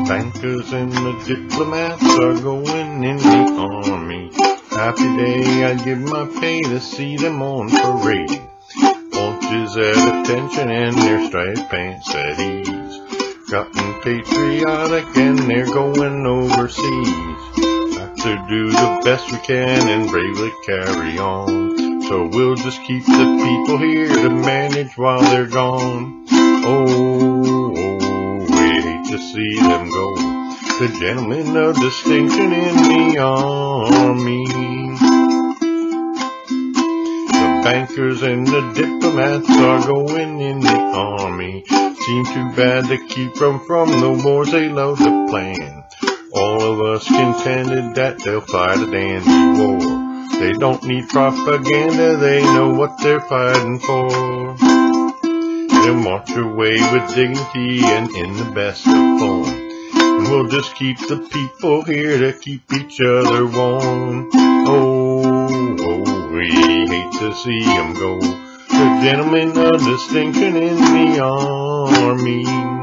bankers and the diplomats are going in the army. Happy day, I give my pay to see them on parade. Paunches at attention and their striped pants at ease. Gotten patriotic and they're going overseas. Have to do the best we can and bravely carry on. So we'll just keep the people here to manage while they're gone. Oh, we hate to see them go. The gentlemen of distinction in the army. The bankers and the diplomats are going in the army. Seem too bad to keep them from the wars they love to plan. All of us contended that they'll fight a dandy war. They don't need propaganda, they know what they're fighting for. They'll march away with dignity and in the best of form. And we'll just keep the people here to keep each other warm. Oh, we hate to see them go. The gentlemen of distinction in the army.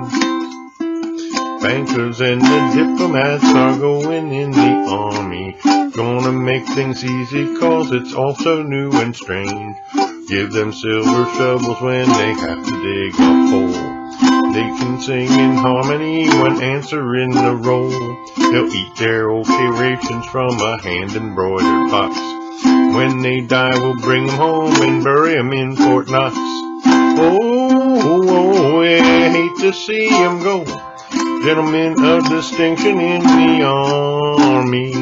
Bankers and the diplomats are going in the army. Gonna make things easy cause it's all so new and strange. Give them silver shovels when they have to dig a hole. They can sing in harmony when answering the roll. They'll eat their okay rations from a hand-embroidered box. When they die we'll bring them home and bury them in Fort Knox. Oh, I hate to see them go. Gentlemen of distinction in the army.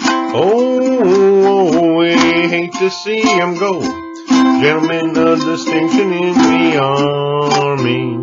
Oh, we hate to see them go. Gentlemen of distinction in the army.